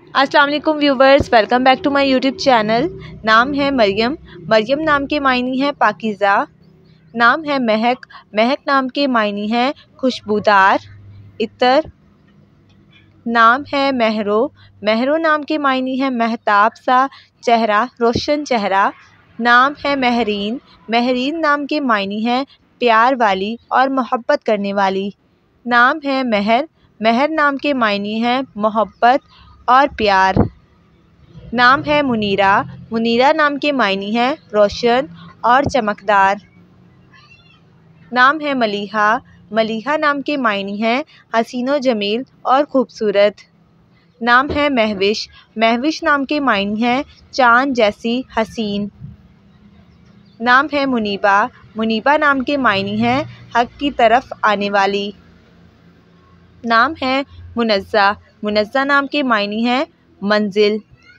अस्सलाम वालेकुम viewers, welcome back to my YouTube channel. नाम है मरियम। मरियम नाम के मायने हैं पाकीज़ा। नाम है महक। महक नाम के मायने हैं खुशबूदार, इतर। नाम है महरो। महरो नाम के मायने हैं महताब सा चेहरा, रोशन चेहरा। नाम है महरीन। महरीन नाम के मायने हैं प्यार वाली और मोहब्बत करने वाली। नाम है महर। महर नाम के मायने हैं मोहब्बत और प्यार। नाम है मुनीरा। मुनीरा नाम के मायने हैं रोशन और चमकदार। नाम है मलीहा। मलीहा नाम के मायने हैं हसीनो जमील और ख़ूबसूरत। नाम है महविश। महविश नाम के मायने हैं चाँद जैसी हसीन। नाम है मुनीबा। मुनीबा नाम के मायने हैं हक़ की तरफ आने वाली। नाम है मुनज़्ज़ा। मुनज़्ज़ा नाम के मायने हैं मंजिल।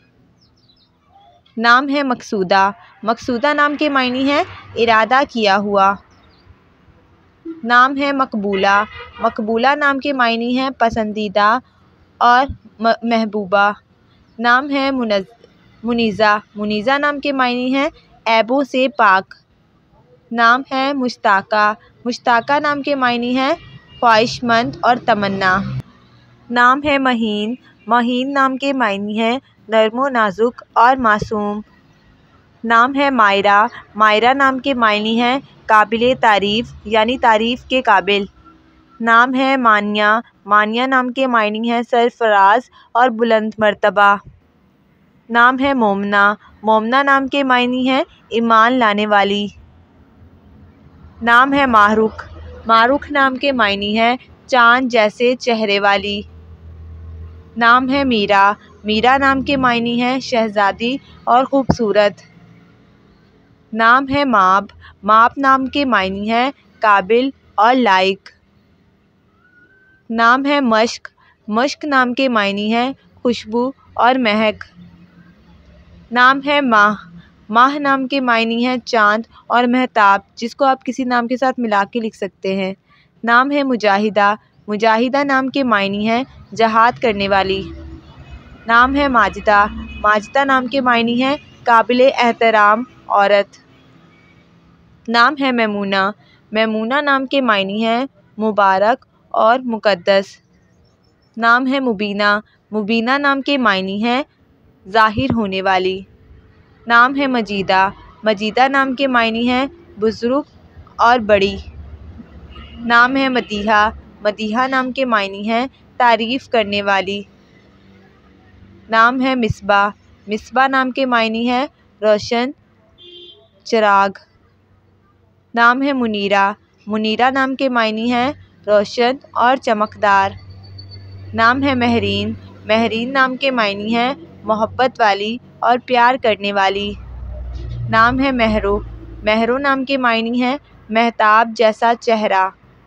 नाम है मकसूदा। मकसूदा नाम के मायने हैं इरादा किया हुआ। नाम है मकबूला। मकबूला नाम के मायने हैं पसंदीदा और महबूबा। नाम है मुनीज़ा। मुनीज़ा नाम के मायने हैं ऐबों से पाक। नाम है मुश्ताका। मुश्ताका नाम के मायने हैं ख्वाहिशमंद और तमन्ना। नाम है महीन। महीन नाम के मायने हैं नर्मो नाजुक और मासूम। नाम है मायरा। मायरा नाम के मायने हैं काबिले तारीफ़ यानी तारीफ़ के काबिल। नाम है मानिया। मानिया नाम के मायने हैं सरफराज और बुलंद मर्तबा। नाम है मोमना। मोमना नाम के मायने हैं ईमान लाने वाली। नाम है माहरुख। माहरुख नाम के मायने हैं चाँद जैसे चेहरे वाली। नाम है मीरा। मीरा नाम के मायने हैं शहज़ादी और ख़ूबसूरत। नाम है माब। माब नाम के मायने हैं काबिल और लायक। नाम है मश्क। मश्क नाम के मायने हैं खुशबू और महक। नाम है माह। माह नाम के मायने हैं चाँद और महताब, जिसको आप किसी नाम के साथ मिला के लिख सकते हैं। नाम है मुजाहिदा। मुजाहिदा नाम के मायने हैं जहाद करने वाली। नाम है माजिदा। माजिदा नाम के मायने हैं काबिले एहतराम औरत। नाम है मैमूना। मैमूना नाम के मायने हैं मुबारक और मुक़द्दस। नाम है मुबीना। मुबीना नाम के मायने हैं ज़ाहिर होने वाली। नाम है मजीदा। मजीदा नाम के मायने हैं बुज़ुर्ग और बड़ी। नाम है मदीहा। मदीहा नाम के मायने हैं तारीफ़ करने वाली। नाम है मिसबा। मिसबा नाम के मायने हैं रोशन चिराग। नाम है मुनीरा। मुनीरा नाम के मायने हैं रोशन और चमकदार। नाम है महरीन। महरीन नाम के मायने हैं मोहब्बत वाली और प्यार करने वाली। नाम है महरो। महरो नाम के मायने हैं महताब जैसा चेहरा।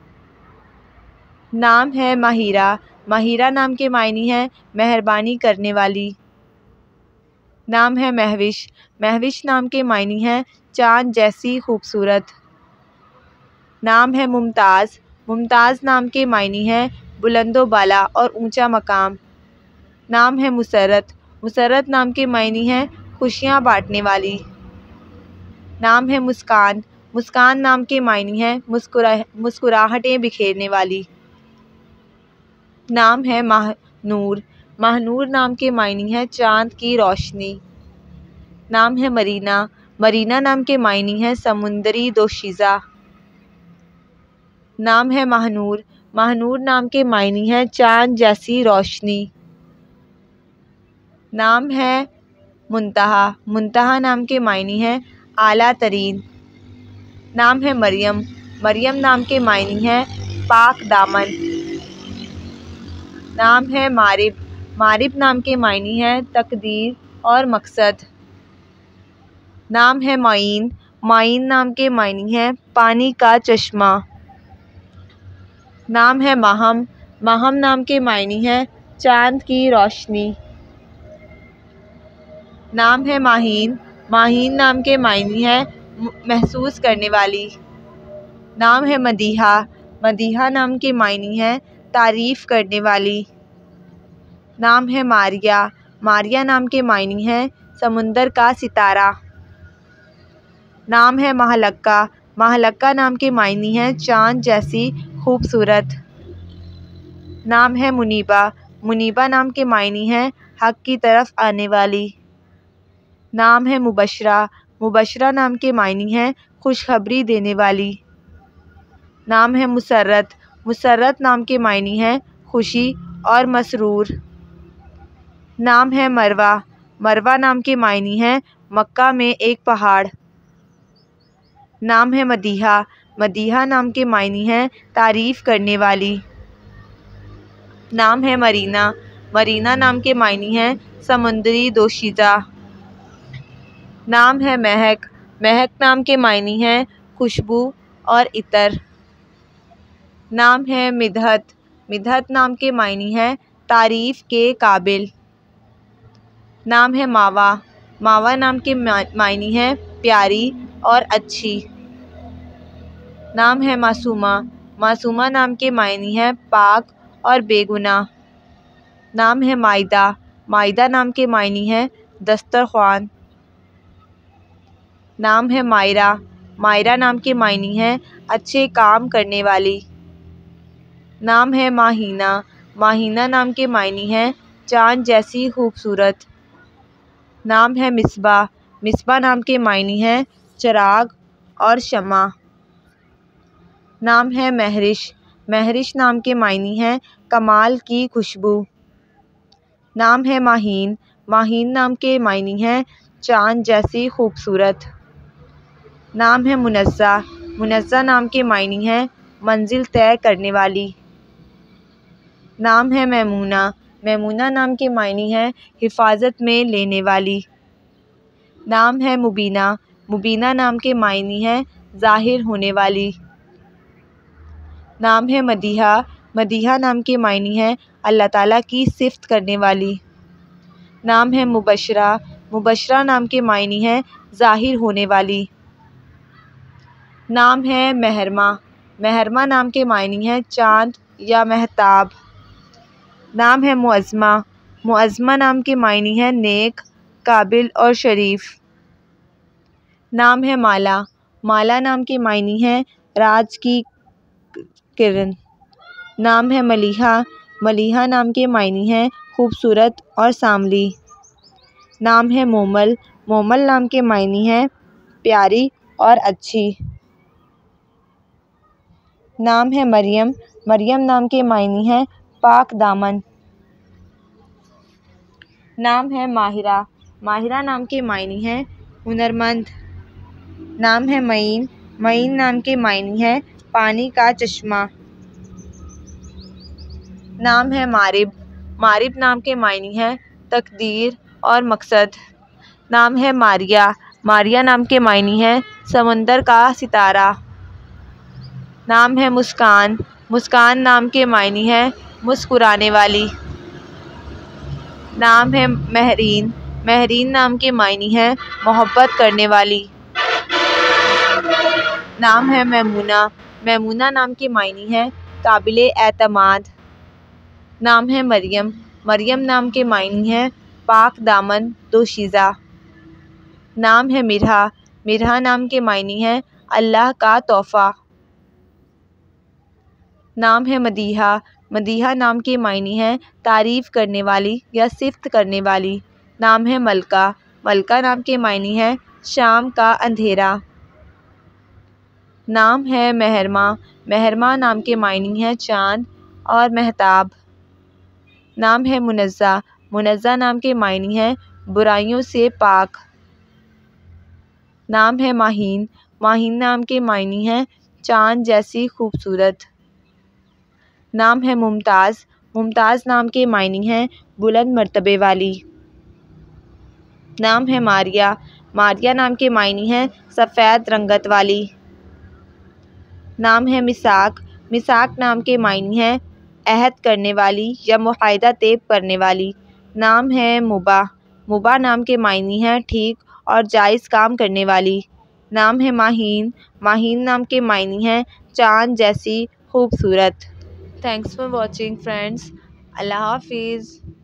नाम है माहिरा। माहिरा नाम के मायने हैं मेहरबानी करने वाली। नाम है महविश। महविश नाम के मायने हैं चाँद जैसी खूबसूरत। नाम है मुमताज़। मुमताज़ नाम के मायने हैं बुलंदो बाला और ऊंचा मकाम। नाम है मुसरत। मुसरत नाम के मायने हैं खुशियाँ बांटने वाली। नाम है मुस्कान। मुस्कान नाम के मायने हैं मुस्कुराहटें बिखेरने वाली। नाम है माहनूर। माहनूर नाम के मायने हैं चाँद की रोशनी। नाम है मरीना। मरीना नाम के मायने हैं समुंदरी दोशीज़ा। नाम है माहनूर। माहनूर नाम के मायने हैं चाँद जैसी रोशनी। नाम है मुंतहा। मुंतहा नाम के मायने हैं आला तरीन। नाम है मरियम। मरियम नाम के मायने हैं पाक दामन। नाम है मारिब। मारिब नाम के मायने हैं तकदीर और मकसद। नाम है माइन। माइन नाम के मायने हैं पानी का चश्मा। नाम है माहम। माहम नाम के मायने हैं चाँद की रोशनी। नाम है माहीन। माहीन नाम के मायने हैं महसूस करने वाली। नाम है मदीहा। मदीहा नाम के मायने हैं तारीफ़ करने वाली। नाम है मारिया। मारिया नाम के मायने हैं समुंदर का सितारा। नाम है महलक्का। महलक्का नाम के मायने हैं चाँद जैसी खूबसूरत। नाम है मुनीबा। मुनीबा नाम के मायने हैं हक की तरफ आने वाली। नाम है मुबशरा। मुबशरा नाम के मायने हैं खुशखबरी देने वाली। नाम है मुसर्रत। मुसर्रत नाम के मायने हैं खुशी और मसरूर। नाम है मरवा। मरवा नाम के मायने हैं मक्का में एक पहाड़। नाम है मदीहा। मदीहा नाम के मायने हैं तारीफ़ करने वाली। नाम है मरीना। मरीना नाम के मायने हैं समुद्री दोशीज़ा। नाम है महक। महक नाम के मायने हैं खुशबू और इतर। नाम है मिदहत। मिदहत नाम के मायने हैं तारीफ़ के काबिल। नाम है मावा। मावा नाम के मायने हैं प्यारी और अच्छी। नाम है मासूमा। मासूमा नाम के मायने हैं पाक और बेगुनाह। नाम है मायदा। मायदा नाम के मायने हैं दस्तरख्वान। नाम है मायरा। मायरा नाम के मायने हैं अच्छे काम करने वाली। नाम है माहीना। माहीना नाम के मायने हैं चाँद जैसी खूबसूरत। नाम है मिसबा। मिसबा नाम के मायने हैं चिराग और शमा। नाम है महरिश। महरिश नाम के मायने हैं कमाल की खुशबू। नाम है माहीन। माहीन नाम के मायने हैं चाँद जैसी खूबसूरत। नाम है मुनज़्ज़ा। मुनज़्ज़ा नाम के मायने हैं मंजिल तय करने वाली। नाम है मैमूना। मैमूना नाम के मायने हैं हिफाजत में लेने वाली। नाम है मुबीना। मुबीना नाम के मायने हैं ज़ाहिर होने वाली। नाम है मदीहा। मदीहा नाम के मायने हैं अल्लाह ताला की सिफ़त करने वाली। नाम है मुबशरा। मुबशरा नाम के मायने हैं ज़ाहिर होने वाली। नाम है महरमा। महरमा नाम के मायने हैं चाँद या महताब। नाम है मुअज़्ज़मा। मुअज़्ज़मा नाम के मायने हैं नेक, काबिल और शरीफ। नाम है माला। माला नाम के मायने हैं राज की किरण। नाम है मलीहा। मलीहा नाम के मायने हैं खूबसूरत और सांवली। नाम है मोमल। मोमल नाम के मायने हैं प्यारी और अच्छी। नाम है मरियम। मरियम नाम के मायने हैं पाक दामन। नाम है माहिरा। माहिरा नाम के मायने हैं हुनरमंद। नाम है मईन। मईन नाम के मायने हैं पानी का चश्मा। नाम है मारिब। मारिब नाम के मायने हैं तकदीर और मकसद। नाम है मारिया। मारिया नाम के मायने हैं समंदर का सितारा। नाम है मुस्कान। मुस्कान नाम के मायने हैं मुस्कुराने वाली। नाम है महरीन। महरीन नाम के मायने हैं मोहब्बत करने वाली। नाम है मैमूना। मैमूना नाम के मायने हैं काबिले एतमाद। नाम है मरियम। मरियम नाम के मायने हैं पाक दामन दोशीज़ा। नाम है मिरहा। मिरहा नाम के मायने हैं अल्लाह का तोहफ़ा। नाम है मदीहा। मदीहा नाम के मायने हैं तारीफ़ करने वाली या सिफ़त करने वाली। नाम है मलका। मलका नाम के मायने हैं शाम का अंधेरा। नाम है महरमा। महरमा नाम के मायने हैं चाँद और महताब। नाम है मुनज़्ज़ा। मुनज़्ज़ा नाम के मायने हैं बुराइयों से पाक। नाम है माहीन। माहीन नाम के मायने हैं चाँद जैसी खूबसूरत। नाम है मुमताज़। मुमताज़ नाम के मायने हैं बुलंद मर्तबे वाली। नाम है मारिया। मारिया नाम के मायने हैं सफ़ेद रंगत वाली। नाम है मिसाक। मिसाक नाम के मायने हैं अहद करने वाली या मुआहदा तय करने वाली। नाम है मुबा। मुबा नाम के मायने हैं ठीक और जायज़ काम करने वाली। नाम है माहीन। माहीन नाम के मायने हैं चाँद जैसी खूबसूरत। Thanks for watching friends. अल्लाह हाफिज़।